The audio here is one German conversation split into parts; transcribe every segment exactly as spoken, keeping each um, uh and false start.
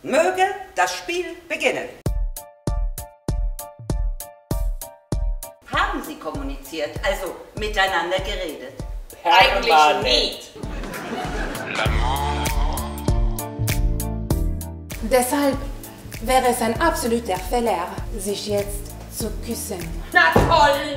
Möge das Spiel beginnen. Haben Sie kommuniziert, also miteinander geredet? Eigentlich nicht. Deshalb wäre es ein absoluter Fehler, sich jetzt zu küssen. Na toll!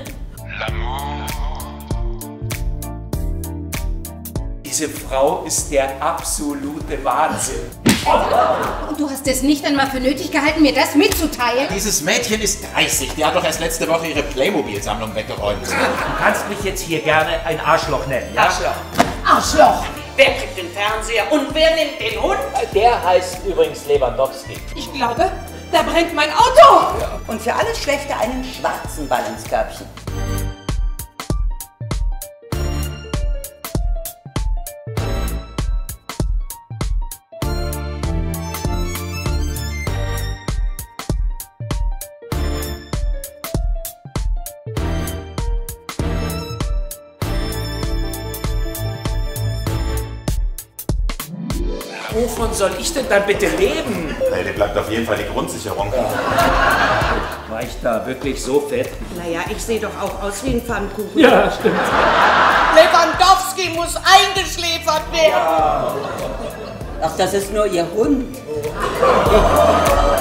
Diese Frau ist der absolute Wahnsinn. Und du hast es nicht einmal für nötig gehalten, mir das mitzuteilen? Dieses Mädchen ist dreißig. Die hat doch erst letzte Woche ihre Playmobil-Sammlung weggeräumt. Du kannst mich jetzt hier gerne ein Arschloch nennen, ja? Arschloch. Arschloch! Wer kriegt den Fernseher und wer nimmt den Hund? Der heißt übrigens Lewandowski. Ich glaube, da brennt mein Auto! Und für alles Schlechte einen schwarzen Ball ins Körbchen. Wovon soll ich denn dann bitte leben? Hey, dir bleibt auf jeden Fall die Grundsicherung. War ich da wirklich so fett? Naja, ich sehe doch auch aus wie ein Pfannkuchen. Ja, stimmt. Lewandowski muss eingeschläfert werden. Ach, das ist nur Ihr Hund.